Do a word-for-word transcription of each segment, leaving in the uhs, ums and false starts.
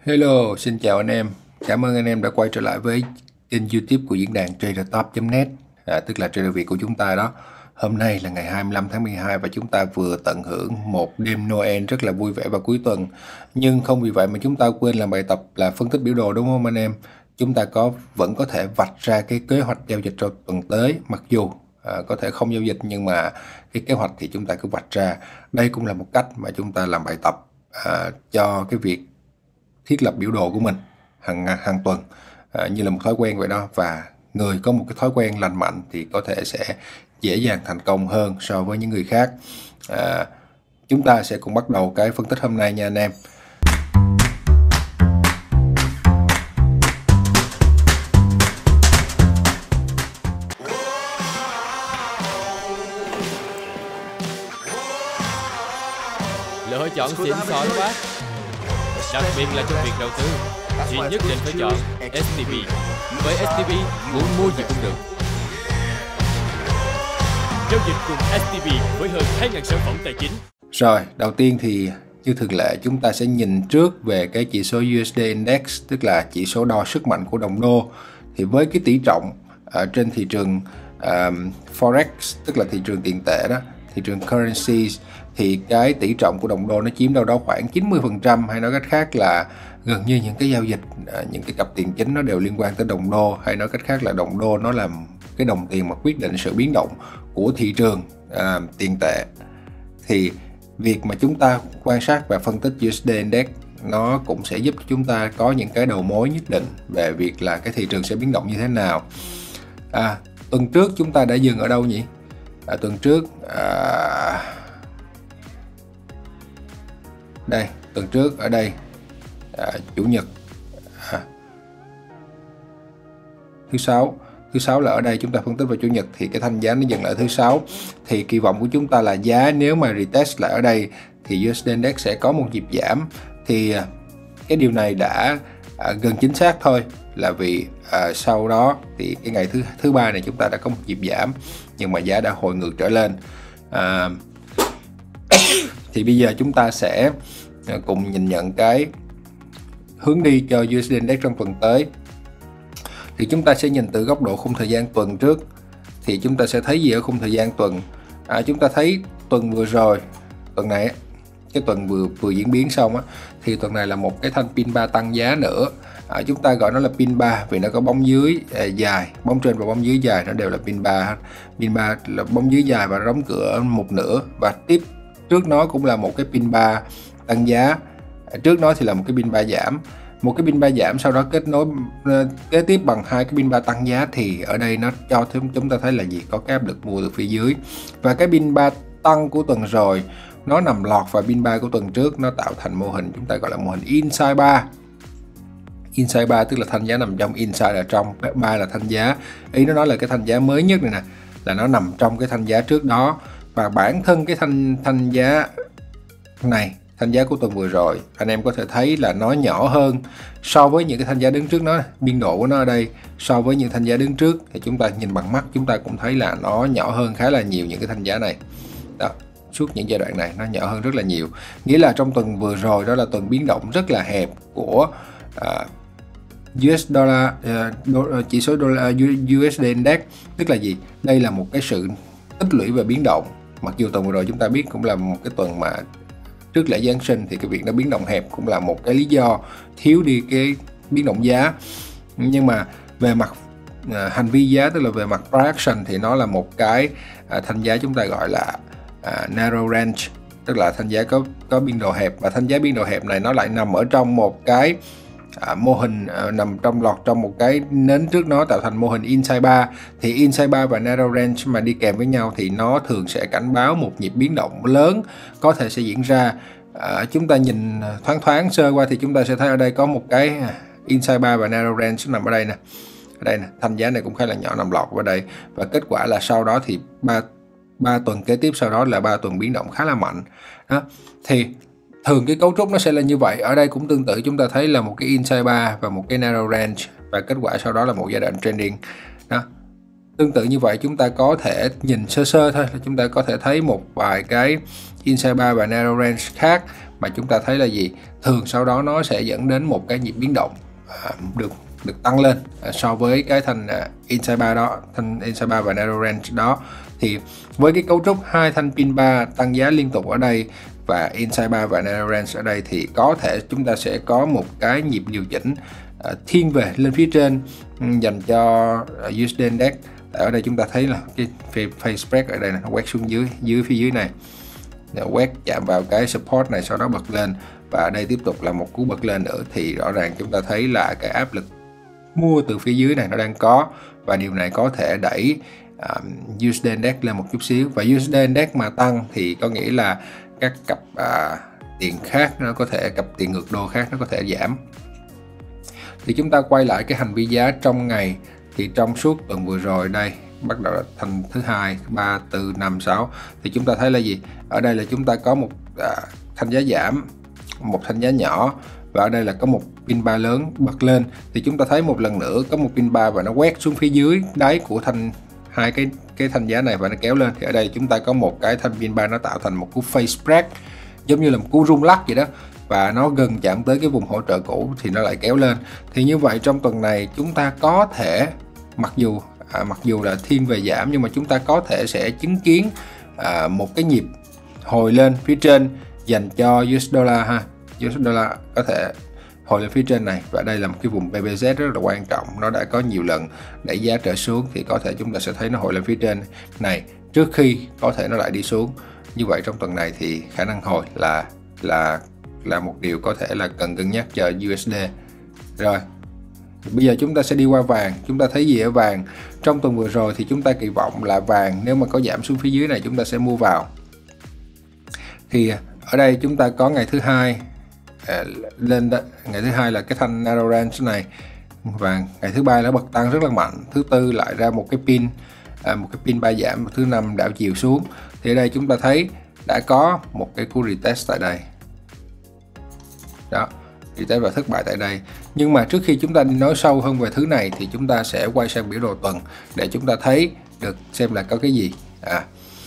Hello, xin chào anh em. Cảm ơn anh em đã quay trở lại với kênh YouTube của diễn đàn trader top chấm net, à, tức là Trader Việt của chúng ta đó. Hôm nay là ngày hai mươi lăm tháng mười hai và chúng ta vừa tận hưởng một đêm Noel rất là vui vẻ vào cuối tuần. Nhưng không vì vậy mà chúng ta quên làm bài tập là phân tích biểu đồ, đúng không anh em? Chúng ta có vẫn có thể vạch ra cái kế hoạch giao dịch cho tuần tới, mặc dù à, có thể không giao dịch nhưng mà cái kế hoạch thì chúng ta cứ vạch ra. Đây cũng là một cách mà chúng ta làm bài tập à, cho cái việc thiết lập biểu đồ của mình hàng hàng tuần, à, như là một thói quen vậy đó. Và người có một cái thói quen lành mạnh thì có thể sẽ dễ dàng thành công hơn so với những người khác. à, Chúng ta sẽ cùng bắt đầu cái phân tích hôm nay nha anh em. Lựa chọn xịn sò quá, đặc biệt là trong việc đầu tư thì nhất định phải chọn ét tê bê. Với ét tê bê muốn mua gì cũng được. Giao dịch cùng ét tê bê với hơn hai nghìn sản phẩm tài chính. Rồi, đầu tiên thì như thường lệ chúng ta sẽ nhìn trước về cái chỉ số u ét đê Index, tức là chỉ số đo sức mạnh của đồng đô. Thì với cái tỷ trọng ở trên thị trường um, Forex, tức là thị trường tiền tệ đó, thị trường currencies, thì cái tỷ trọng của đồng đô nó chiếm đâu đó khoảng chín mươi phần trăm, hay nói cách khác là gần như những cái giao dịch, những cái cặp tiền chính nó đều liên quan tới đồng đô, hay nói cách khác là đồng đô nó là cái đồng tiền mà quyết định sự biến động của thị trường à, tiền tệ. Thì việc mà chúng ta quan sát và phân tích u ét đê Index nó cũng sẽ giúp chúng ta có những cái đầu mối nhất định về việc là cái thị trường sẽ biến động như thế nào. À, tuần trước chúng ta đã dừng ở đâu nhỉ? À, tuần trước à... đây, tuần trước ở đây à, chủ nhật à, thứ sáu thứ sáu là ở đây chúng ta phân tích vào chủ nhật, thì cái thanh giá nó dừng lại thứ sáu. Thì kỳ vọng của chúng ta là giá nếu mà retest lại ở đây thì u ét đê Index sẽ có một nhịp giảm. Thì cái điều này đã à, gần chính xác thôi, là vì à, sau đó thì cái ngày thứ thứ ba này chúng ta đã có một nhịp giảm nhưng mà giá đã hồi ngược trở lên. à, thì bây giờ chúng ta sẽ cùng nhìn nhận cái hướng đi cho u ét đê Index trong tuần tới. Thì chúng ta sẽ nhìn từ góc độ khung thời gian tuần trước. Thì chúng ta sẽ thấy gì ở khung thời gian tuần? À, chúng ta thấy tuần vừa rồi, tuần này cái tuần vừa vừa diễn biến xong á, thì tuần này là một cái thanh pin ba tăng giá nữa. À, chúng ta gọi nó là pin ba vì nó có bóng dưới à, dài, bóng trên và bóng dưới dài nó đều là pin ba. Pin ba là bóng dưới dài và đóng cửa một nửa, và tiếp trước nó cũng là một cái pin ba tăng giá. À, trước nó thì là một cái pin ba giảm, một cái pin ba giảm sau đó kết nối uh, kế tiếp bằng hai cái pin ba tăng giá. Thì ở đây nó cho chúng ta thấy là gì? Có cái áp lực mua từ phía dưới. Và cái pin ba tăng của tuần rồi nó nằm lọt vào pin ba của tuần trước, nó tạo thành mô hình chúng ta gọi là mô hình inside ba. Inside ba tức là thanh giá nằm trong, inside là trong, ba là thanh giá. Ý nó nói là cái thanh giá mới nhất này nè là nó nằm trong cái thanh giá trước đó. Và bản thân cái thanh thanh giá này, thanh giá của tuần vừa rồi, anh em có thể thấy là nó nhỏ hơn so với những cái thanh giá đứng trước nó. Biên độ của nó ở đây so với những thanh giá đứng trước thì chúng ta nhìn bằng mắt chúng ta cũng thấy là nó nhỏ hơn khá là nhiều những cái thanh giá này đó. Suốt những giai đoạn này nó nhỏ hơn rất là nhiều, nghĩa là trong tuần vừa rồi đó là tuần biến động rất là hẹp của uh, u ét dollar, uh, đô, uh, chỉ số dollar, u ét đê Index. Tức là gì? Đây là một cái sự tích lũy và biến động. Mặc dù tuần vừa rồi chúng ta biết cũng là một cái tuần mà trước lễ Giáng sinh, thì cái việc nó biến động hẹp cũng là một cái lý do thiếu đi cái biến động giá. Nhưng mà về mặt à, hành vi giá, tức là về mặt price action, thì nó là một cái à, thanh giá chúng ta gọi là à, narrow range, tức là thanh giá có có biên độ hẹp. Và thanh giá biên độ hẹp này nó lại nằm ở trong một cái à, mô hình à, nằm trong lọt trong một cái nến trước nó tạo thành mô hình inside ba. Thì inside ba và narrow range mà đi kèm với nhau thì nó thường sẽ cảnh báo một nhịp biến động lớn có thể sẽ diễn ra. À, chúng ta nhìn thoáng thoáng sơ qua thì chúng ta sẽ thấy ở đây có một cái inside ba và narrow range nằm ở đây nè. Ở đây nè, thanh giá này cũng khá là nhỏ nằm lọt vào đây. Và kết quả là sau đó thì ba ba tuần kế tiếp sau đó là ba tuần biến động khá là mạnh đó. Thì thường cái cấu trúc nó sẽ là như vậy. Ở đây cũng tương tự, chúng ta thấy là một cái inside ba và một cái narrow range, và kết quả sau đó là một giai đoạn trending đó. Tương tự như vậy, chúng ta có thể nhìn sơ sơ thôi là chúng ta có thể thấy một vài cái inside bar và narrow range khác mà chúng ta thấy là gì? Thường sau đó nó sẽ dẫn đến một cái nhịp biến động à, được được tăng lên à, so với cái thanh à, inside bar đó, thanh inside bar và narrow range đó. Thì với cái cấu trúc hai thanh pin bar tăng giá liên tục ở đây và inside bar và narrow range ở đây, thì có thể chúng ta sẽ có một cái nhịp điều chỉnh à, thiên về lên phía trên um, dành cho uh, u ét đê Index. Ở đây chúng ta thấy là cái phase spread ở đây này, nó quét xuống dưới dưới phía dưới này, quét chạm vào cái support này, sau đó bật lên, và ở đây tiếp tục là một cú bật lên nữa, thì rõ ràng chúng ta thấy là cái áp lực mua từ phía dưới này nó đang có, và điều này có thể đẩy um, u ét đê Index lên một chút xíu. Và u ét đê Index mà tăng thì có nghĩa là các cặp uh, tiền khác nó có thể, cặp tiền ngược đô khác nó có thể giảm. Thì chúng ta quay lại cái hành vi giá trong ngày, thì trong suốt tuần vừa rồi đây, bắt đầu là thanh thứ hai, thứ ba, tư, năm, sáu, thì chúng ta thấy là gì? Ở đây là chúng ta có một à, thanh giá giảm, một thanh giá nhỏ, và ở đây là có một pin bar lớn bật lên. Thì chúng ta thấy một lần nữa có một pin bar và nó quét xuống phía dưới đáy của thanh hai cái cái thanh giá này và nó kéo lên. Thì ở đây chúng ta có một cái thanh pin bar nó tạo thành một cú phase spread, giống như là một cú rung lắc vậy đó, và nó gần chạm tới cái vùng hỗ trợ cũ thì nó lại kéo lên. Thì như vậy trong tuần này chúng ta có thể, mặc dù à, mặc dù là thiên về giảm, nhưng mà chúng ta có thể sẽ chứng kiến à, một cái nhịp hồi lên phía trên dành cho u ét dollar ha. u ét dollar có thể hồi lên phía trên này, và đây là một cái vùng pê bê zét rất là quan trọng, nó đã có nhiều lần đẩy giá trở xuống, thì có thể chúng ta sẽ thấy nó hồi lên phía trên này trước khi có thể nó lại đi xuống. Như vậy trong tuần này thì khả năng hồi là là là một điều có thể là cần cân nhắc cho u ét đê. Rồi, bây giờ chúng ta sẽ đi qua vàng. Chúng ta thấy gì ở vàng? Trong tuần vừa rồi thì chúng ta kỳ vọng là vàng nếu mà có giảm xuống phía dưới này chúng ta sẽ mua vào. Thì ở đây chúng ta có ngày thứ hai à, lên đó, ngày thứ hai là cái thanh narrow range này, vàng ngày thứ ba nó bật tăng rất là mạnh, thứ tư lại ra một cái pin à, một cái pin ba giảm, thứ năm đảo chiều xuống. Thì ở đây chúng ta thấy đã có một cái cú retest tại đây đó, retest và thất bại tại đây. Nhưng mà trước khi chúng ta đi nói sâu hơn về thứ này thì chúng ta sẽ quay sang biểu đồ tuần để chúng ta thấy được xem là có cái gì. À,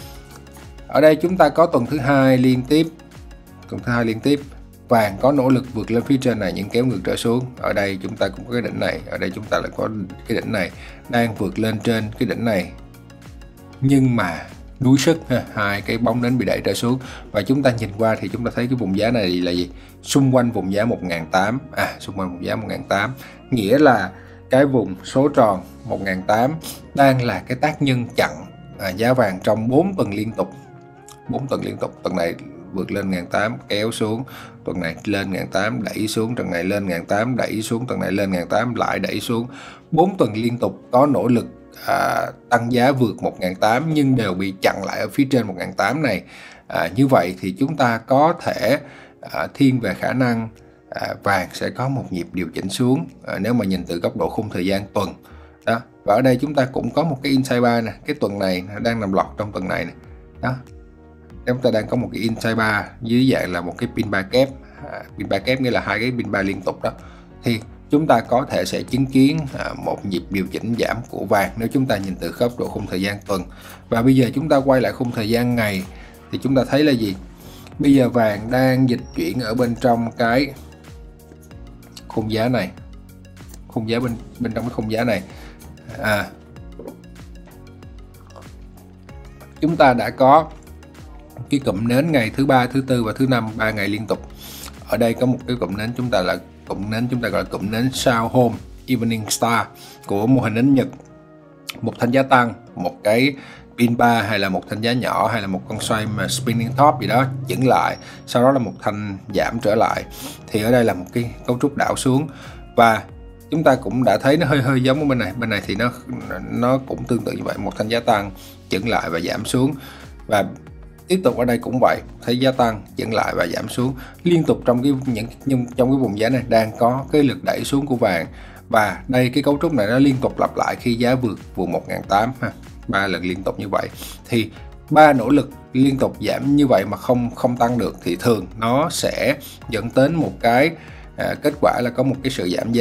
ở đây chúng ta có tuần thứ hai liên tiếp, tuần thứ hai liên tiếp vàng có nỗ lực vượt lên phía trên này nhưng kéo ngược trở xuống. Ở đây chúng ta cũng có cái đỉnh này, ở đây chúng ta lại có cái đỉnh này đang vượt lên trên cái đỉnh này, nhưng mà đuối sức ha, hai cái bóng đến bị đẩy trở xuống. Và chúng ta nhìn qua thì chúng ta thấy cái vùng giá này là gì? Xung quanh vùng giá một nghìn tám trăm, à xung quanh vùng giá một nghìn tám trăm, nghĩa là cái vùng số tròn một nghìn tám trăm đang là cái tác nhân chặn à, giá vàng trong bốn tuần liên tục. bốn tuần liên tục, tuần này vượt lên một nghìn tám trăm kéo xuống, tuần này lên một nghìn tám trăm đẩy xuống, tuần này lên một nghìn tám trăm đẩy xuống, tuần này lên một nghìn tám trăm lại đẩy xuống. bốn tuần liên tục có nỗ lực À, tăng giá vượt một nghìn tám trăm nhưng đều bị chặn lại ở phía trên một nghìn tám trăm này. À, như vậy thì chúng ta có thể à, thiên về khả năng à, vàng sẽ có một nhịp điều chỉnh xuống à, nếu mà nhìn từ góc độ khung thời gian tuần đó. Và ở đây chúng ta cũng có một cái inside bar nè, cái tuần này đang nằm lọt trong tuần này nè đó, chúng ta đang có một cái inside bar dưới dạng là một cái pin bar kép, à, pin bar kép nghĩa là hai cái pin bar liên tục đó. Thì chúng ta có thể sẽ chứng kiến à, một nhịp điều chỉnh giảm của vàng nếu chúng ta nhìn từ góc độ khung thời gian tuần. Và bây giờ chúng ta quay lại khung thời gian ngày thì chúng ta thấy là gì? Bây giờ vàng đang dịch chuyển ở bên trong cái khung giá này, khung giá bên bên trong cái khung giá này. À, chúng ta đã có cái cụm nến ngày thứ ba, thứ tư và thứ năm, ba ngày liên tục. Ở đây có một cái cụm nến chúng ta là cụm nến chúng ta gọi là cụm nến sao hôm Evening Star của mô hình nến Nhật. Một thanh giá tăng, một cái pin bar hay là một thanh giá nhỏ hay là một con xoay mà spinning top gì đó chững lại, sau đó là một thanh giảm trở lại. Thì ở đây là một cái cấu trúc đảo xuống, và chúng ta cũng đã thấy nó hơi hơi giống ở bên này. Bên này thì nó nó cũng tương tự như vậy, một thanh giá tăng chững lại và giảm xuống. Và tiếp tục ở đây cũng vậy, thấy giá tăng chững lại và giảm xuống liên tục trong cái những trong cái vùng giá này đang có cái lực đẩy xuống của vàng. Và đây cái cấu trúc này nó liên tục lặp lại khi giá vượt vùng một nghìn tám trăm ha, ba lần liên tục như vậy. Thì ba nỗ lực liên tục giảm như vậy mà không không tăng được thì thường nó sẽ dẫn đến một cái à, kết quả là có một cái sự giảm giá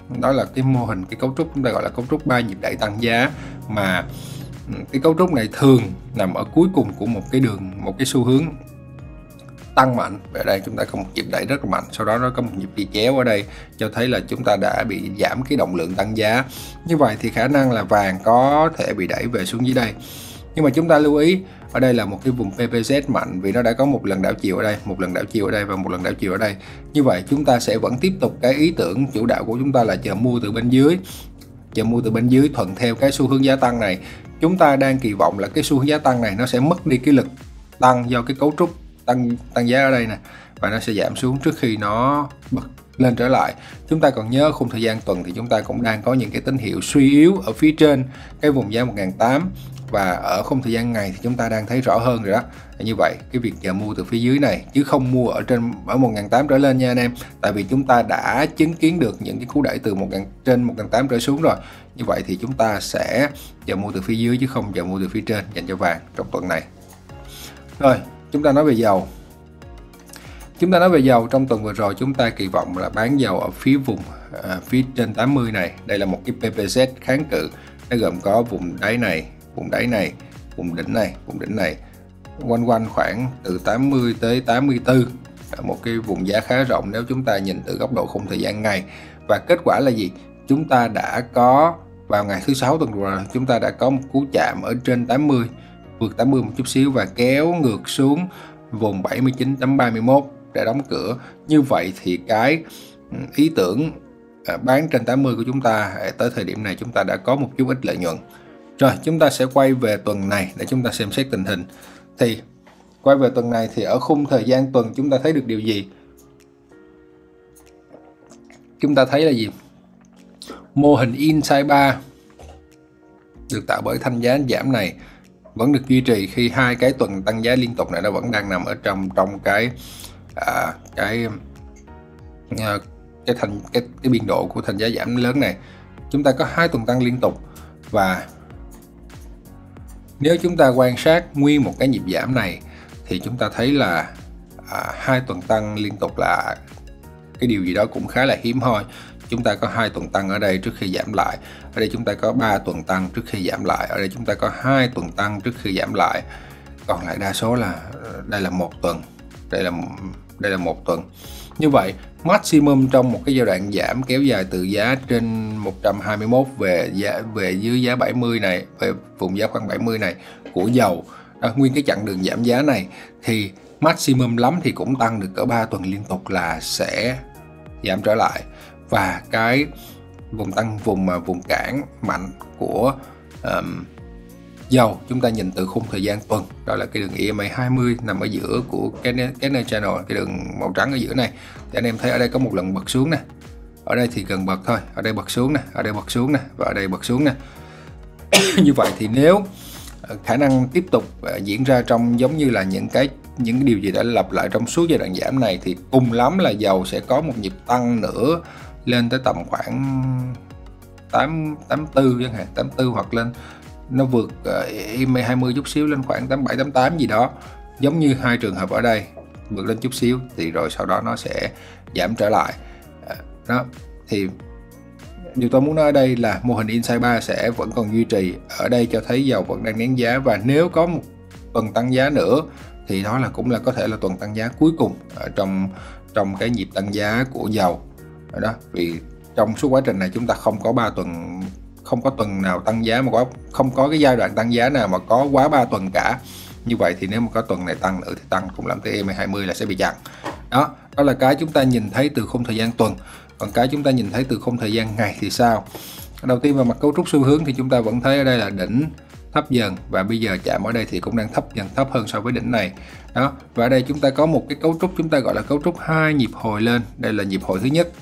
đó là cái mô hình, cái cấu trúc chúng ta gọi là cấu trúc ba nhịp đẩy tăng giá, mà cái cấu trúc này thường nằm ở cuối cùng của một cái đường, một cái xu hướng tăng mạnh. Ở đây chúng ta có một nhịp đẩy rất là mạnh, sau đó nó có một nhịp đi chéo ở đây cho thấy là chúng ta đã bị giảm cái động lượng tăng giá. Như vậy thì khả năng là vàng có thể bị đẩy về xuống dưới đây. Nhưng mà chúng ta lưu ý ở đây là một cái vùng pê pê zét mạnh, vì nó đã có một lần đảo chiều ở đây, một lần đảo chiều ở đây và một lần đảo chiều ở đây. Như vậy chúng ta sẽ vẫn tiếp tục cái ý tưởng chủ đạo của chúng ta là chờ mua từ bên dưới, chờ mua từ bên dưới thuận theo cái xu hướng giá tăng này. Chúng ta đang kỳ vọng là cái xu hướng giá tăng này nó sẽ mất đi cái lực tăng do cái cấu trúc tăng tăng giá ở đây nè, và nó sẽ giảm xuống trước khi nó bật lên trở lại. Chúng ta còn nhớ khung thời gian tuần thì chúng ta cũng đang có những cái tín hiệu suy yếu ở phía trên cái vùng giá một nghìn tám trăm, và ở khung thời gian ngày thì chúng ta đang thấy rõ hơn rồi đó. Như vậy cái việc chờ mua từ phía dưới này chứ không mua ở trên ở một nghìn tám trăm trở lên nha anh em, tại vì chúng ta đã chứng kiến được những cái cú đẩy từ một nghìn trên một nghìn tám trăm trở xuống rồi. Như vậy thì chúng ta sẽ chờ mua từ phía dưới chứ không chờ mua từ phía trên dành cho vàng trong tuần này. Rồi, chúng ta nói về dầu. Chúng ta nói về dầu, trong tuần vừa rồi chúng ta kỳ vọng là bán dầu ở phía vùng à, phía trên tám mươi này. Đây là một cái pê pê zét kháng cự, nó gồm có vùng đáy này, vùng đáy này, vùng đỉnh này, vùng đỉnh này, quanh quanh khoảng từ tám mươi tới tám mươi tư, một cái vùng giá khá rộng nếu chúng ta nhìn từ góc độ khung thời gian ngày. Và kết quả là gì? Chúng ta đã có vào ngày thứ sáu tuần rồi, chúng ta đã có một cú chạm ở trên tám mươi, vượt tám mươi một chút xíu và kéo ngược xuống vùng bảy mươi chín chấm ba mươi mốt để đóng cửa. Như vậy thì cái ý tưởng bán trên tám mươi của chúng ta tới thời điểm này chúng ta đã có một chút ít lợi nhuận. Rồi chúng ta sẽ quay về tuần này để chúng ta xem xét tình hình. Thì quay về tuần này thì ở khung thời gian tuần chúng ta thấy được điều gì? Chúng ta thấy là gì? Mô hình Inside bar được tạo bởi thanh giá giảm này vẫn được duy trì khi hai cái tuần tăng giá liên tục này nó vẫn đang nằm ở trong trong cái à, cái à, cái thành cái cái biên độ của thanh giá giảm lớn này. Chúng ta có hai tuần tăng liên tục, và nếu chúng ta quan sát nguyên một cái nhịp giảm này thì chúng ta thấy là à, hai tuần tăng liên tục là cái điều gì đó cũng khá là hiếm hoi. Chúng ta có hai tuần tăng ở đây trước khi giảm lại, ở đây chúng ta có ba tuần tăng trước khi giảm lại, ở đây chúng ta có hai tuần tăng trước khi giảm lại, còn lại đa số là đây là một tuần, đây là đây là một tuần. Như vậy maximum trong một cái giai đoạn giảm kéo dài từ giá trên một trăm hai mươi mốt về giá về dưới giá bảy mươi này, về vùng giá khoảng bảy mươi này của dầu đó, nguyên cái chặng đường giảm giá này thì maximum lắm thì cũng tăng được cỡ ba tuần liên tục là sẽ giảm trở lại. Và cái vùng tăng vùng mà vùng cản mạnh của um, dầu chúng ta nhìn từ khung thời gian tuần, đó là cái đường e em a hai mươi nằm ở giữa của cái cái channel, cái đường màu trắng ở giữa này. Thì anh em thấy ở đây có một lần bật xuống nè, ở đây thì gần bật thôi, ở đây bật xuống nè, ở đây bật xuống nè, và ở đây bật xuống nè. Như vậy thì nếu khả năng tiếp tục diễn ra trong giống như là những cái những cái điều gì đã lặp lại trong suốt giai đoạn giảm này, thì cùng lắm là dầu sẽ có một nhịp tăng nữa lên tới tầm khoảng tám, tám mươi tư chẳng hạn, tám mươi tư, hoặc lên nó vượt uh, e em a hai mươi chút xíu lên khoảng tám mươi bảy, tám mươi tám gì đó, giống như hai trường hợp ở đây, vượt lên chút xíu thì rồi sau đó nó sẽ giảm trở lại. Đó thì điều tôi muốn nói ở đây là mô hình Inside bar sẽ vẫn còn duy trì, ở đây cho thấy dầu vẫn đang nén giá, và nếu có một tuần tăng giá nữa thì đó là cũng là có thể là tuần tăng giá cuối cùng ở trong trong cái nhịp tăng giá của dầu. Đó, vì trong suốt quá trình này chúng ta không có ba tuần, không có tuần nào tăng giá mà có không có cái giai đoạn tăng giá nào mà có quá ba tuần cả. Như vậy thì nếu mà có tuần này tăng nữa thì tăng cũng làm tới e em a hai mươi là sẽ bị chặn. Đó, đó là cái chúng ta nhìn thấy từ khung thời gian tuần. Còn cái chúng ta nhìn thấy từ khung thời gian ngày thì sao? Đầu tiên về mặt cấu trúc xu hướng thì chúng ta vẫn thấy ở đây là đỉnh thấp dần, và bây giờ chạm ở đây thì cũng đang thấp dần, thấp hơn so với đỉnh này. Đó, và ở đây chúng ta có một cái cấu trúc chúng ta gọi là cấu trúc hai nhịp hồi lên. Đây là nhịp hồi thứ nhất.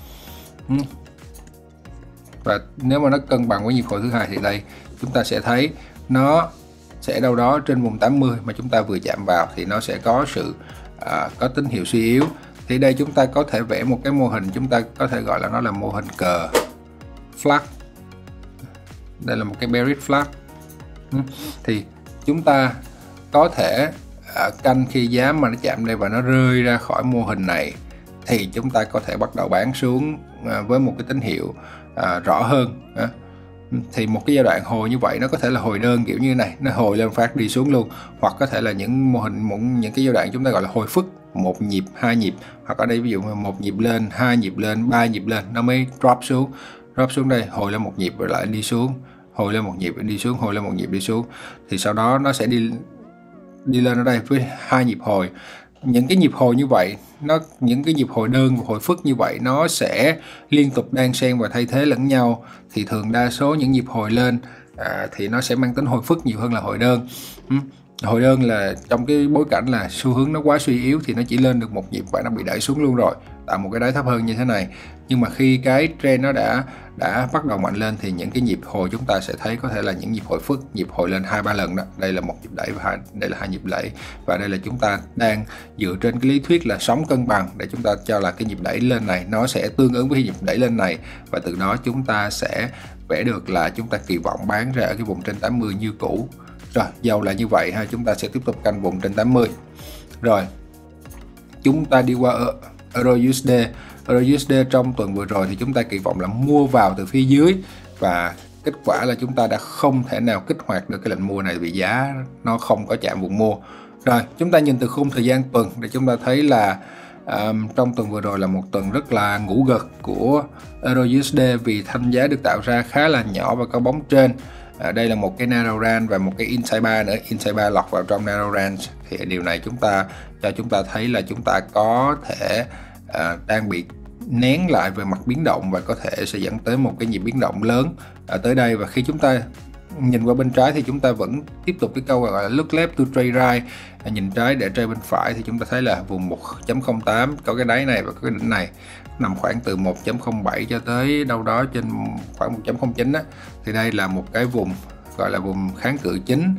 Và nếu mà nó cân bằng với nhịp hồi thứ hai thì đây chúng ta sẽ thấy nó sẽ đâu đó trên vùng tám mươi mà chúng ta vừa chạm vào thì nó sẽ có sự à, có tín hiệu suy yếu. Thì đây chúng ta có thể vẽ một cái mô hình, chúng ta có thể gọi là nó là mô hình cờ flag. Đây là một cái bearish flag. Thì chúng ta có thể à, canh khi giá mà nó chạm đây và nó rơi ra khỏi mô hình này thì chúng ta có thể bắt đầu bán xuống à, với một cái tín hiệu à, rõ hơn. À, thì một cái giai đoạn hồi như vậy nó có thể là hồi đơn kiểu như này, nó hồi lên phát đi xuống luôn, hoặc có thể là những mô hình một những cái giai đoạn chúng ta gọi là hồi phức, một nhịp, hai nhịp, hoặc ở đây ví dụ một nhịp lên, hai nhịp lên, ba nhịp lên nó mới drop xuống, drop xuống đây, hồi lên một nhịp rồi lại đi xuống, hồi lên một nhịp đi xuống, hồi lên một nhịp đi xuống, thì sau đó nó sẽ đi đi lên ở đây với hai nhịp hồi. Những cái nhịp hồi như vậy, nó những cái nhịp hồi đơn và hồi phức như vậy nó sẽ liên tục đan xen và thay thế lẫn nhau. Thì thường đa số những nhịp hồi lên à, thì nó sẽ mang tính hồi phức nhiều hơn là hồi đơn. ừ. Hồi đơn là trong cái bối cảnh là xu hướng nó quá suy yếu thì nó chỉ lên được một nhịp và nó bị đẩy xuống luôn rồi, tạo một cái đáy thấp hơn như thế này. Nhưng mà khi cái trend nó đã đã bắt đầu mạnh lên thì những cái nhịp hồi chúng ta sẽ thấy có thể là những nhịp hồi phức, nhịp hồi lên hai ba lần đó. Đây là một nhịp đẩy và hai, đây là hai nhịp đẩy, và đây là chúng ta đang dựa trên cái lý thuyết là sóng cân bằng để chúng ta cho là cái nhịp đẩy lên này nó sẽ tương ứng với nhịp đẩy lên này, và từ đó chúng ta sẽ vẽ được là chúng ta kỳ vọng bán ra ở cái vùng trên tám mươi như cũ. Rồi, dầu là như vậy ha, chúng ta sẽ tiếp tục canh vùng trên tám mươi. Rồi, chúng ta đi qua Euro u ét đê. Euro u ét đê trong tuần vừa rồi thì chúng ta kỳ vọng là mua vào từ phía dưới, và kết quả là chúng ta đã không thể nào kích hoạt được cái lệnh mua này vì giá nó không có chạm vùng mua. Rồi, chúng ta nhìn từ khung thời gian tuần để chúng ta thấy là um, trong tuần vừa rồi là một tuần rất là ngủ gật của Euro u ét đê vì thanh giá được tạo ra khá là nhỏ và có bóng trên. À, đây là một cái narrow range và một cái inside bar nữa, inside bar lọt vào trong narrow range, thì điều này chúng ta cho chúng ta thấy là chúng ta có thể à, đang bị nén lại về mặt biến động và có thể sẽ dẫn tới một cái nhịp biến động lớn à, tới đây. Và khi chúng ta nhìn qua bên trái thì chúng ta vẫn tiếp tục cái câu gọi là look left to trade right, à, nhìn trái để trade bên phải, thì chúng ta thấy là vùng một chấm không tám có cái đáy này và có cái đỉnh này nằm khoảng từ một chấm không bảy cho tới đâu đó trên khoảng một chấm không chín á, thì đây là một cái vùng gọi là vùng kháng cự chính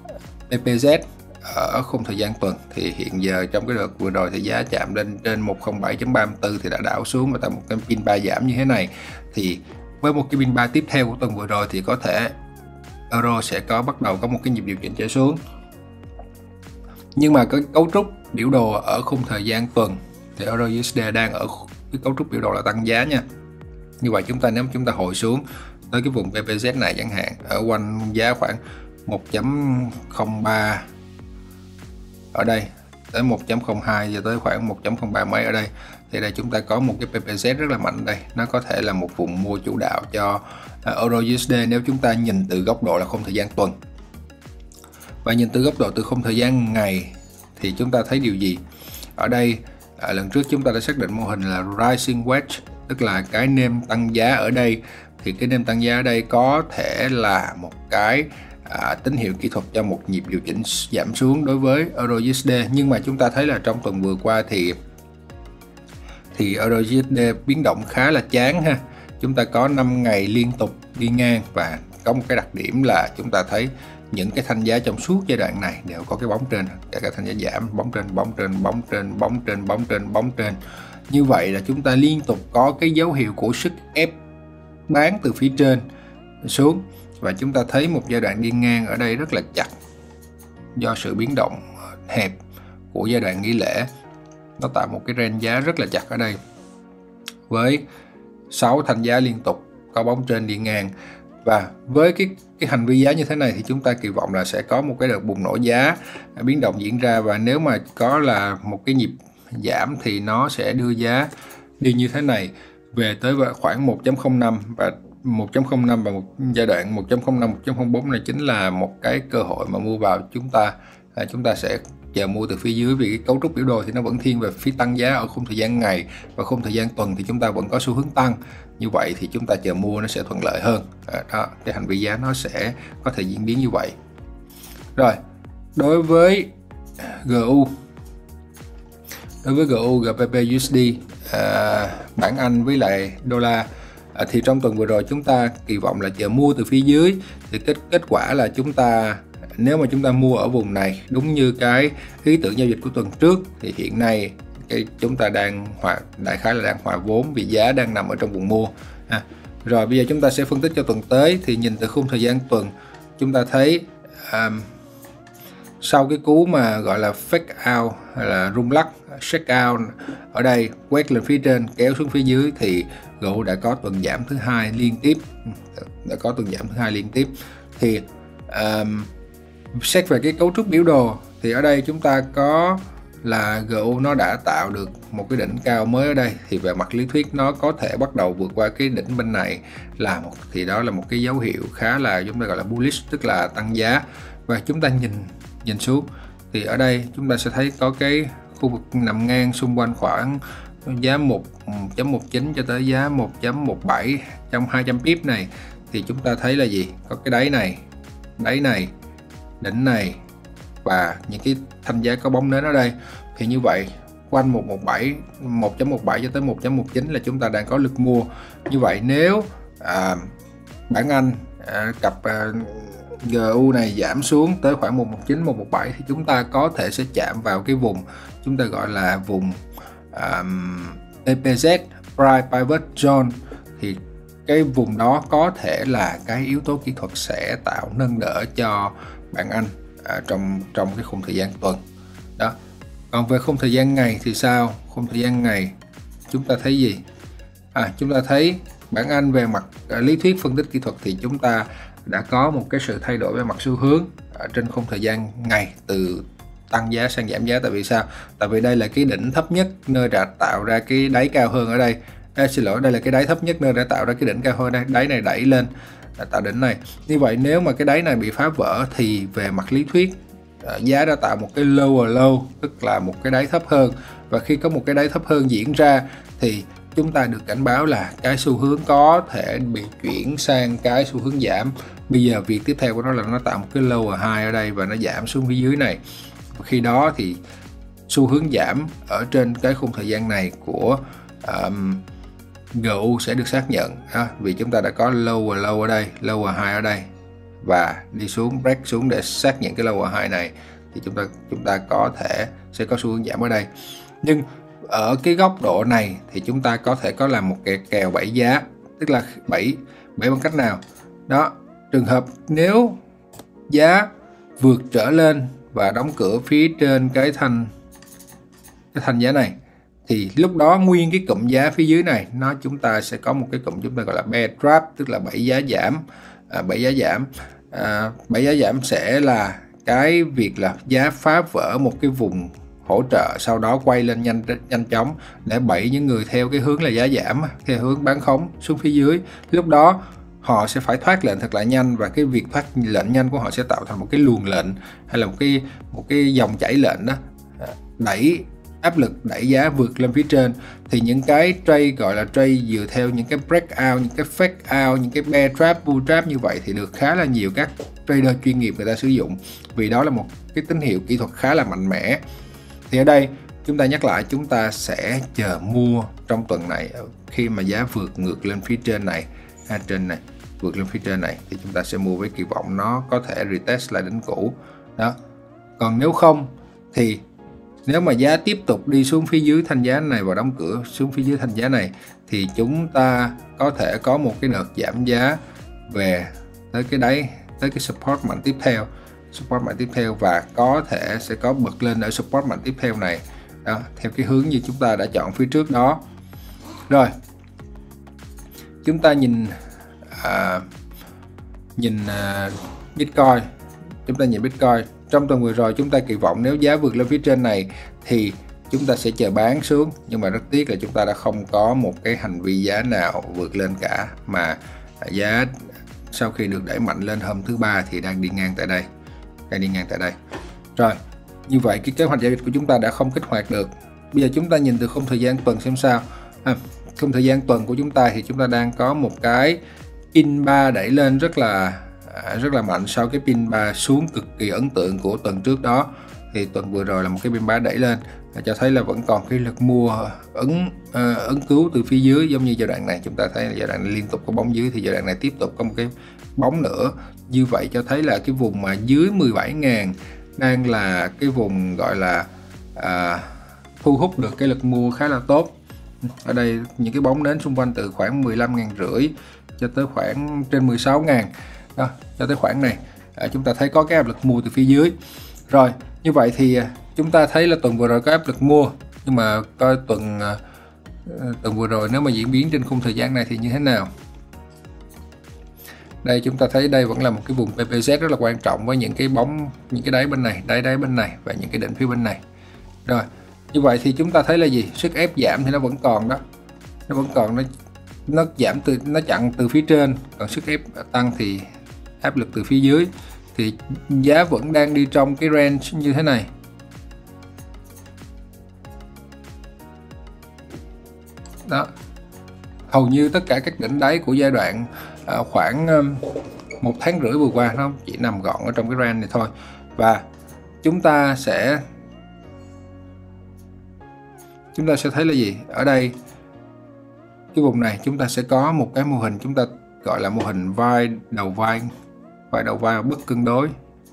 pê pê zét ở khung thời gian tuần. Thì hiện giờ trong cái đợt vừa rồi thì giá chạm lên trên một không bảy chấm ba tư thì đã đảo xuống và tạo một cái pin ba giảm như thế này. Thì với một cái pin ba tiếp theo của tuần vừa rồi thì có thể euro sẽ có bắt đầu có một cái nhịp điều chỉnh trở xuống. Nhưng mà cái cấu trúc biểu đồ ở khung thời gian tuần thì euro u ét đê đang ở cái cấu trúc biểu đồ là tăng giá nha. Như vậy chúng ta nếu chúng ta hồi xuống tới cái vùng pê pê zét này chẳng hạn, ở quanh giá khoảng một chấm không ba ở đây tới một chấm không hai cho tới khoảng một chấm không ba mấy ở đây, thì đây chúng ta có một cái pê pê zét rất là mạnh đây, nó có thể là một vùng mua chủ đạo cho euro u ét đê nếu chúng ta nhìn từ góc độ là khung thời gian tuần. Và nhìn từ góc độ từ khung thời gian ngày thì chúng ta thấy điều gì? Ở đây à, lần trước chúng ta đã xác định mô hình là rising wedge, tức là cái nêm tăng giá ở đây, thì cái nêm tăng giá ở đây có thể là một cái à, tín hiệu kỹ thuật cho một nhịp điều chỉnh giảm xuống đối với euro u ét đê. Nhưng mà chúng ta thấy là trong tuần vừa qua thì thì euro u ét đê biến động khá là chán ha. Chúng ta có năm ngày liên tục đi ngang và có một cái đặc điểm là chúng ta thấy những cái thanh giá trong suốt giai đoạn này đều có cái bóng trên, kể cả thanh giá giảm, bóng trên, bóng trên, bóng trên, bóng trên, bóng trên, bóng trên. Như vậy là chúng ta liên tục có cái dấu hiệu của sức ép bán từ phía trên xuống, và chúng ta thấy một giai đoạn đi ngang ở đây rất là chặt do sự biến động hẹp của giai đoạn nghỉ lễ. Nó tạo một cái range giá rất là chặt ở đây với sáu thanh giá liên tục có bóng trên đi ngang. Và với cái cái hành vi giá như thế này thì chúng ta kỳ vọng là sẽ có một cái đợt bùng nổ giá biến động diễn ra, và nếu mà có là một cái nhịp giảm thì nó sẽ đưa giá đi như thế này về tới khoảng một chấm không năm, và một chấm không năm và một giai đoạn một chấm không năm, một chấm không bốn này chính là một cái cơ hội mà mua vào. Chúng ta à, chúng ta sẽ chờ mua từ phía dưới, vì cái cấu trúc biểu đồ thì nó vẫn thiên về phía tăng giá ở khung thời gian ngày, và khung thời gian tuần thì chúng ta vẫn có xu hướng tăng. Như vậy thì chúng ta chờ mua nó sẽ thuận lợi hơn. À, đó, cái hành vi giá nó sẽ có thể diễn biến như vậy. Rồi, đối với giê u, đối với giê u, giê pê pê u ét đê, à, bảng Anh với lại đô la, à, thì trong tuần vừa rồi chúng ta kỳ vọng là chờ mua từ phía dưới. Thì kết kết quả là chúng ta nếu mà chúng ta mua ở vùng này đúng như cái ý tưởng giao dịch của tuần trước thì hiện nay cái chúng ta đang hòa đại khái là đang hòa vốn vì giá đang nằm ở trong vùng mua. À, rồi bây giờ chúng ta sẽ phân tích cho tuần tới. Thì nhìn từ khung thời gian tuần chúng ta thấy um, sau cái cú mà gọi là fake out hay là rung lắc shake out ở đây, quét lên phía trên kéo xuống phía dưới, thì giê u đã có tuần giảm thứ hai liên tiếp, đã có tuần giảm thứ hai liên tiếp. Thì um, xét về cái cấu trúc biểu đồ thì ở đây chúng ta có là giê u nó đã tạo được một cái đỉnh cao mới ở đây, thì về mặt lý thuyết nó có thể bắt đầu vượt qua cái đỉnh bên này là một, thì đó là một cái dấu hiệu khá là chúng ta gọi là bullish, tức là tăng giá. Và chúng ta nhìn nhìn xuống thì ở đây chúng ta sẽ thấy có cái khu vực nằm ngang xung quanh khoảng giá một chấm một chín cho tới giá một chấm một bảy trong hai trăm pip này, thì chúng ta thấy là gì, có cái đáy này, đáy này, đỉnh này và những cái thanh giá có bóng nến ở đây. Thì như vậy quanh một một bảy, một chấm một bảy cho tới một chấm một chín là chúng ta đang có lực mua. Như vậy nếu à, bảng Anh à, cặp à, giê u này giảm xuống tới khoảng một một chín, một một bảy thì chúng ta có thể sẽ chạm vào cái vùng chúng ta gọi là vùng um, tê pê zét, Price Pivot Zone. Thì cái vùng đó có thể là cái yếu tố kỹ thuật sẽ tạo nâng đỡ cho bảng Anh à, trong trong cái khung thời gian tuần đó. Còn về khung thời gian ngày thì sao? Khung thời gian ngày chúng ta thấy gì? À, chúng ta thấy bảng Anh về mặt à, lý thuyết phân tích kỹ thuật thì chúng ta đã có một cái sự thay đổi về mặt xu hướng ở trên khung thời gian ngày, từ tăng giá sang giảm giá. Tại vì sao? Tại vì đây là cái đỉnh thấp nhất nơi đã tạo ra cái đáy cao hơn ở đây. À, xin lỗi, đây là cái đáy thấp nhất nơi đã tạo ra cái đỉnh cao hơn đây. Đáy này đẩy lên đã tạo đỉnh này. Như vậy nếu mà cái đáy này bị phá vỡ thì về mặt lý thuyết giá đã tạo một cái lower low, tức là một cái đáy thấp hơn. Và khi có một cái đáy thấp hơn diễn ra thì chúng ta được cảnh báo là cái xu hướng có thể bị chuyển sang cái xu hướng giảm. Bây giờ việc tiếp theo của nó là nó tạo một cái lower high ở đây và nó giảm xuống phía dưới này. Và khi đó thì xu hướng giảm ở trên cái khung thời gian này của um, giê u sẽ được xác nhận ha, vì chúng ta đã có lower low ở đây, lower high ở đây và đi xuống, break xuống để xác nhận cái lower high này, thì chúng ta chúng ta có thể sẽ có xu hướng giảm ở đây. Nhưng ở cái góc độ này thì chúng ta có thể có làm một cái kèo bẫy giá, tức là bẫy bẫy bằng cách nào đó. Trường hợp nếu giá vượt trở lên và đóng cửa phía trên cái thanh cái thanh giá này thì lúc đó nguyên cái cụm giá phía dưới này nó chúng ta sẽ có một cái cụm chúng ta gọi là bear trap, tức là bẫy giá giảm. À, bẫy giá giảm à, bẫy giá giảm sẽ là cái việc là giá phá vỡ một cái vùng hỗ trợ, sau đó quay lên nhanh nhanh chóng để bẫy những người theo cái hướng là giá giảm, theo hướng bán khống xuống phía dưới. Lúc đó họ sẽ phải thoát lệnh thật là nhanh, và cái việc thoát lệnh nhanh của họ sẽ tạo thành một cái luồng lệnh hay là một cái một cái dòng chảy lệnh đó, đẩy áp lực đẩy giá vượt lên phía trên. Thì những cái trade gọi là trade dựa theo những cái breakout, những cái fake out, những cái bear trap, bull trap như vậy thì được khá là nhiều các trader chuyên nghiệp người ta sử dụng, vì đó là một cái tín hiệu kỹ thuật khá là mạnh mẽ. Thì ở đây chúng ta nhắc lại, chúng ta sẽ chờ mua trong tuần này khi mà giá vượt ngược lên phía trên này, ha, trên này vượt lên phía trên này thì chúng ta sẽ mua với kỳ vọng nó có thể retest lại đỉnh cũ đó. Còn nếu không thì nếu mà giá tiếp tục đi xuống phía dưới thanh giá này và đóng cửa xuống phía dưới thanh giá này thì chúng ta có thể có một cái đợt giảm giá về tới cái đáy, tới cái support mạnh tiếp theo, support mạnh tiếp theo và có thể sẽ có bật lên ở support mạnh tiếp theo này đó, theo cái hướng như chúng ta đã chọn phía trước đó. Rồi chúng ta nhìn à, nhìn à, Bitcoin, chúng ta nhìn Bitcoin trong tuần vừa rồi chúng ta kỳ vọng nếu giá vượt lên phía trên này thì chúng ta sẽ chờ bán xuống, nhưng mà rất tiếc là chúng ta đã không có một cái hành vi giá nào vượt lên cả, mà giá sau khi được đẩy mạnh lên hôm thứ ba thì đang đi ngang tại đây, đang đi ngang tại đây. Rồi, như vậy cái kế hoạch giao dịch của chúng ta đã không kích hoạt được. Bây giờ chúng ta nhìn từ khung thời gian tuần xem sao. À, khung thời gian tuần của chúng ta thì chúng ta đang có một cái pin ba đẩy lên rất là rất là mạnh sau cái pin ba xuống cực kỳ ấn tượng của tuần trước đó. Thì tuần vừa rồi là một cái pin ba đẩy lên cho thấy là vẫn còn cái lực mua ấn uh, ấn cứu từ phía dưới, giống như giai đoạn này chúng ta thấy là giai đoạn này liên tục có bóng dưới, thì giai đoạn này tiếp tục có một cái bóng nữa. Như vậy cho thấy là cái vùng mà dưới mười bảy nghìn đang là cái vùng gọi là uh, thu hút được cái lực mua khá là tốt. Ở đây những cái bóng đến xung quanh từ khoảng mười lăm nghìn rưỡi cho tới khoảng trên mười sáu nghìn đó, cho tới khoảng này à, chúng ta thấy có cái áp lực mua từ phía dưới. Rồi như vậy thì chúng ta thấy là tuần vừa rồi có áp lực mua, nhưng mà coi tuần tuần vừa rồi nếu mà diễn biến trên khung thời gian này thì như thế nào. Đây chúng ta thấy đây vẫn là một cái vùng pê pê zét rất là quan trọng với những cái bóng, những cái đáy bên này, đáy đáy bên này và những cái đỉnh phía bên này. Rồi, như vậy thì chúng ta thấy là gì? Sức ép giảm thì nó vẫn còn đó. Nó vẫn còn, nó nó giảm từ nó chặn từ phía trên, còn sức ép tăng thì áp lực từ phía dưới. Thì giá vẫn đang đi trong cái range như thế này. Đó. Hầu như tất cả các đỉnh đáy của giai đoạn uh, khoảng um, một tháng rưỡi vừa qua nó chỉ nằm gọn ở trong cái range này thôi. Và chúng ta sẽ chúng ta sẽ thấy là gì? Ở đây cái vùng này chúng ta sẽ có một cái mô hình chúng ta gọi là mô hình vai đầu vai vai đầu vai bất cân đối.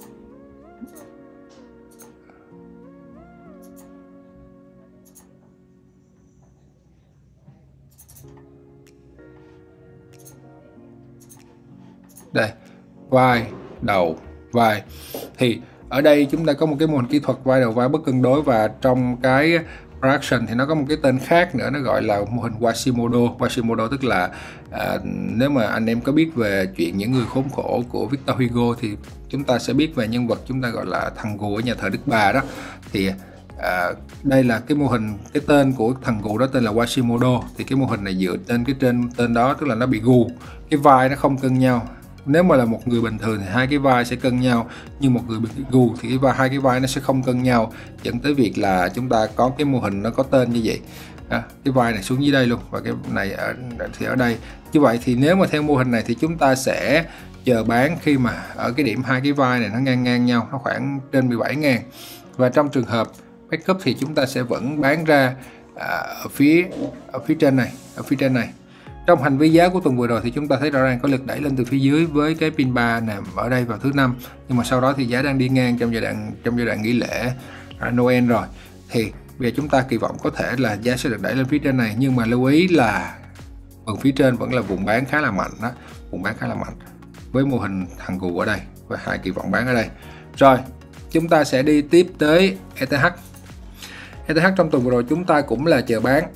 Đây, vai đầu vai. Thì ở đây chúng ta có một cái mô hình kỹ thuật vai đầu vai bất cân đối, và trong cái fraction thì nó có một cái tên khác nữa, nó gọi là mô hình Quasimodo. Quasimodo tức là à, nếu mà anh em có biết về chuyện Những Người Khốn Khổ của Victor Hugo thì chúng ta sẽ biết về nhân vật chúng ta gọi là thằng gù ở nhà thờ Đức Bà đó. Thì à, đây là cái mô hình, cái tên của thằng gù đó tên là Quasimodo. Thì cái mô hình này dựa trên cái trên tên đó, tức là nó bị gù, cái vai nó không cân nhau. Nếu mà là một người bình thường thì hai cái vai sẽ cân nhau, nhưng một người bị gù thì cái vai, hai cái vai nó sẽ không cân nhau, dẫn tới việc là chúng ta có cái mô hình nó có tên như vậy. À, cái vai này xuống dưới đây luôn, và cái này ở, thì ở đây. Như vậy thì nếu mà theo mô hình này thì chúng ta sẽ chờ bán khi mà ở cái điểm hai cái vai này nó ngang ngang nhau, nó khoảng trên mười bảy ngàn. Và trong trường hợp backup thì chúng ta sẽ vẫn bán ra à, ở phía ở phía trên này, ở phía trên này. Trong hành vi giá của tuần vừa rồi thì chúng ta thấy rõ ràng có lực đẩy lên từ phía dưới với cái pin ba nằm ở đây vào thứ năm, nhưng mà sau đó thì giá đang đi ngang trong giai đoạn trong giai đoạn nghỉ lễ Noel rồi. Thì bây giờ chúng ta kỳ vọng có thể là giá sẽ được đẩy lên phía trên này, nhưng mà lưu ý là phần phía trên vẫn là vùng bán khá là mạnh đó, vùng bán khá là mạnh với mô hình thằng gù ở đây và hai kỳ vọng bán ở đây. Rồi, chúng ta sẽ đi tiếp tới e tê hát. e tê hát trong tuần vừa rồi chúng ta cũng là chờ bán.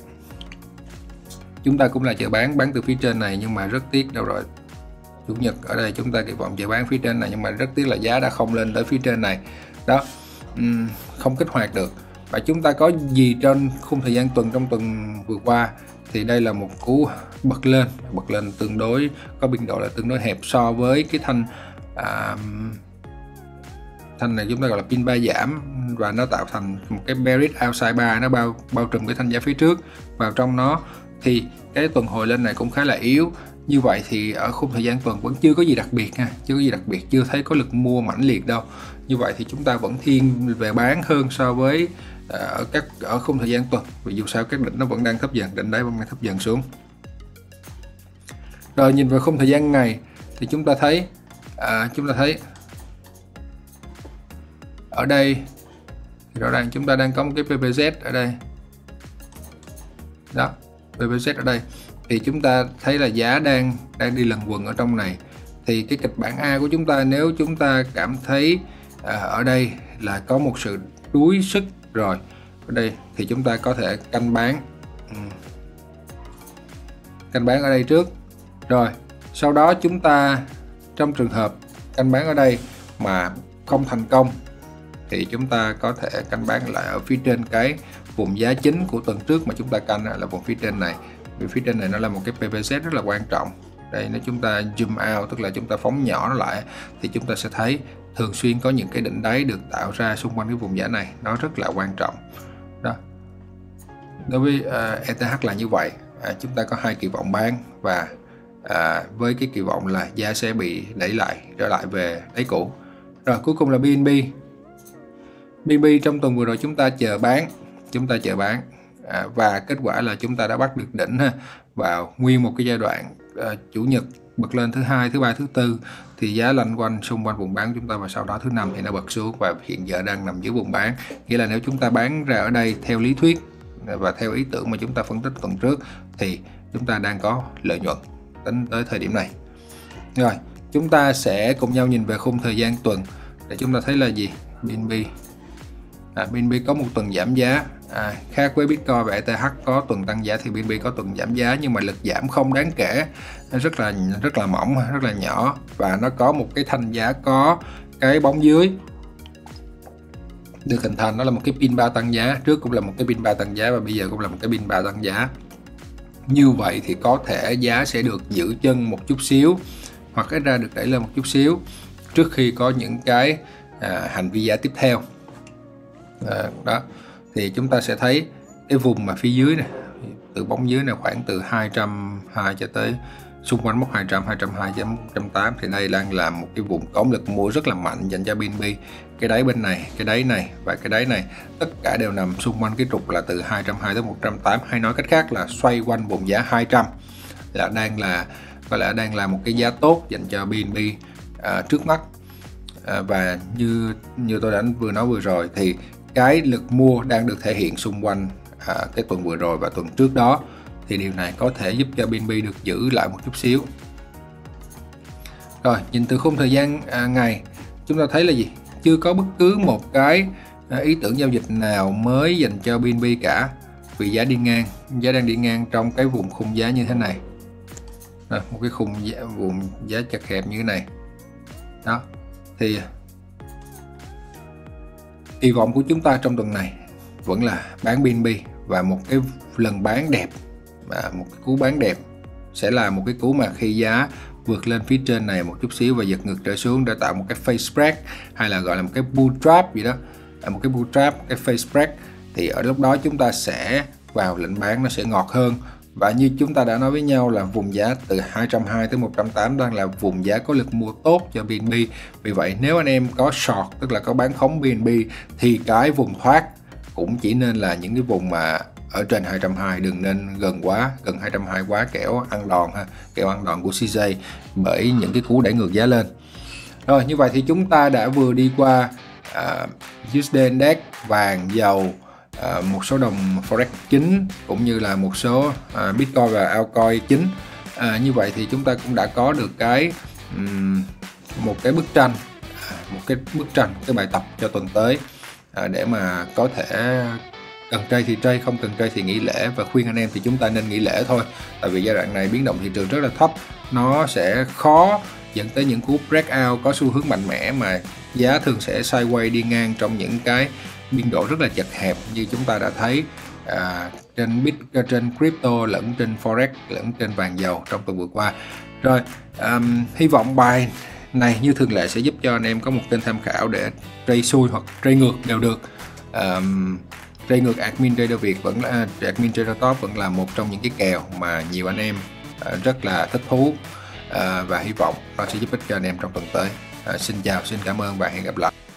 Chúng ta cũng là chờ bán, bán từ phía trên này, nhưng mà rất tiếc đâu rồi. Chủ nhật ở đây chúng ta kỳ vọng chờ bán phía trên này, nhưng mà rất tiếc là giá đã không lên tới phía trên này. Đó, uhm, không kích hoạt được. Và chúng ta có gì trên khung thời gian tuần trong tuần vừa qua thì đây là một cú bật lên, bật lên tương đối có biên độ là tương đối hẹp so với cái thanh à, thanh này chúng ta gọi là pin ba giảm, và nó tạo thành một cái bearish outside bar, nó bao bao trùm cái thanh giá phía trước vào trong nó. Thì cái tuần hồi lên này cũng khá là yếu. Như vậy thì ở khung thời gian tuần vẫn chưa có gì đặc biệt ha, chưa có gì đặc biệt, chưa thấy có lực mua mãnh liệt đâu. Như vậy thì chúng ta vẫn thiên về bán hơn so với uh, ở các ở khung thời gian tuần, vì dù sao các đỉnh nó vẫn đang thấp dần, đỉnh đáy vẫn đang thấp dần xuống. Rồi nhìn về khung thời gian ngày thì chúng ta thấy uh, chúng ta thấy ở đây thì rõ ràng chúng ta đang có một cái pê pê zét ở đây. Đó, pê pê zét ở đây thì chúng ta thấy là giá đang đang đi lần quần ở trong này. Thì cái kịch bản A của chúng ta, nếu chúng ta cảm thấy à, ở đây là có một sự đuối sức rồi ở đây thì chúng ta có thể canh bán canh bán ở đây trước. Rồi sau đó chúng ta trong trường hợp canh bán ở đây mà không thành công thì chúng ta có thể canh bán lại ở phía trên cái vùng giá chính của tuần trước mà chúng ta canh là vùng phía trên này. Vì phía trên này nó là một cái pê pê zét rất là quan trọng. Đây, nếu chúng ta zoom out, tức là chúng ta phóng nhỏ nó lại, thì chúng ta sẽ thấy thường xuyên có những cái đỉnh đáy được tạo ra xung quanh cái vùng giá này, nó rất là quan trọng. Đó. Đối với uh, e tê hát là như vậy, à, chúng ta có hai kỳ vọng bán và à, với cái kỳ vọng là giá sẽ bị đẩy lại trở lại về đáy cũ. Rồi cuối cùng là bê en bê. bê en bê trong tuần vừa rồi chúng ta chờ bán, chúng ta chờ bán. À, và kết quả là chúng ta đã bắt được đỉnh ha, vào nguyên một cái giai đoạn à, chủ nhật bật lên thứ hai, thứ ba, thứ tư thì giá lanh quanh xung quanh vùng bán chúng ta, và sau đó thứ năm thì nó bật xuống và hiện giờ đang nằm dưới vùng bán. Nghĩa là nếu chúng ta bán ra ở đây theo lý thuyết và theo ý tưởng mà chúng ta phân tích tuần trước thì chúng ta đang có lợi nhuận tính tới thời điểm này. Rồi chúng ta sẽ cùng nhau nhìn về khung thời gian tuần để chúng ta thấy là gì. bê en bê à, bê en bê có một tuần giảm giá À, khác với Bitcoin và e tê hát có tuần tăng giá thì bê en bê có tuần giảm giá, nhưng mà lực giảm không đáng kể, rất là rất là mỏng, rất là nhỏ, và nó có một cái thanh giá có cái bóng dưới được hình thành. Đó là một cái pin ba tăng giá, trước cũng là một cái pin ba tăng giá và bây giờ cũng là một cái pin ba tăng giá. Như vậy thì có thể giá sẽ được giữ chân một chút xíu, hoặc ít ra được đẩy lên một chút xíu trước khi có những cái à, hành vi giá tiếp theo. À, đó thì chúng ta sẽ thấy cái vùng mà phía dưới này, từ bóng dưới này khoảng từ hai trăm hai cho tới xung quanh mốc hai trăm, hai trăm hai đến một trăm tám, thì đây đang là một cái vùng có lực mua rất là mạnh dành cho bê en bê. Cái đáy bên này, cái đáy này và cái đáy này tất cả đều nằm xung quanh cái trục là từ hai trăm hai tới một trăm tám, hay nói cách khác là xoay quanh vùng giá hai trăm, là đang là có lẽ đang là một cái giá tốt dành cho bê en bê à, trước mắt. À, và như như tôi đã vừa nói vừa rồi thì cái lực mua đang được thể hiện xung quanh à, cái tuần vừa rồi và tuần trước đó, thì điều này có thể giúp cho bê en bê được giữ lại một chút xíu. Rồi, nhìn từ khung thời gian à, ngày, chúng ta thấy là gì? Chưa có bất cứ một cái à, ý tưởng giao dịch nào mới dành cho bê en bê cả, vì giá đi ngang, giá đang đi ngang trong cái vùng khung giá như thế này. Rồi, một cái khung giá, vùng giá chật hẹp như thế này. Đó, thì kỳ vọng của chúng ta trong tuần này vẫn là bán bê en bê, và một cái lần bán đẹp, và một cái cú bán đẹp sẽ là một cái cú mà khi giá vượt lên phía trên này một chút xíu và giật ngược trở xuống để tạo một cái face break, hay là gọi là một cái bull trap gì đó, một cái bull trap, cái face break, thì ở lúc đó chúng ta sẽ vào lệnh bán, nó sẽ ngọt hơn. Và như chúng ta đã nói với nhau là vùng giá từ hai trăm hai tới một trăm tám đang là vùng giá có lực mua tốt cho bê en bê. Vì vậy nếu anh em có short, tức là có bán khống bê en bê, thì cái vùng thoát cũng chỉ nên là những cái vùng mà ở trên hai trăm hai, đừng nên gần quá, gần hai trăm hai quá, kẻo ăn đòn ha, kẻo ăn đòn của xê gi bởi những cái cú đẩy ngược giá lên. Rồi, như vậy thì chúng ta đã vừa đi qua uh, u ét đê Index, vàng, dầu, uh, một số đồng Forex chính, cũng như là một số uh, Bitcoin và altcoin chính. Uh, như vậy thì chúng ta cũng đã có được cái um, một cái bức tranh, một cái bức tranh, cái bài tập cho tuần tới, uh, để mà có thể cần trade thì trade, không cần trade thì nghỉ lễ. Và khuyên anh em thì chúng ta nên nghỉ lễ thôi, tại vì giai đoạn này biến động thị trường rất là thấp, nó sẽ khó dẫn tới những cú breakout có xu hướng mạnh mẽ, mà giá thường sẽ sideways đi ngang trong những cái biên độ rất là chật hẹp như chúng ta đã thấy à, trên bit, trên crypto, lẫn trên forex, lẫn trên vàng dầu trong tuần vừa qua. Rồi, um, hy vọng bài này như thường lệ sẽ giúp cho anh em có một kênh tham khảo để trade xuôi hoặc trade ngược đều được. Um, trade ngược admin trader Việt vẫn là admin trader top vẫn là một trong những cái kèo mà nhiều anh em uh, rất là thích thú, uh, và hy vọng nó sẽ giúp ích cho anh em trong tuần tới. Uh, xin chào, xin cảm ơn và hẹn gặp lại.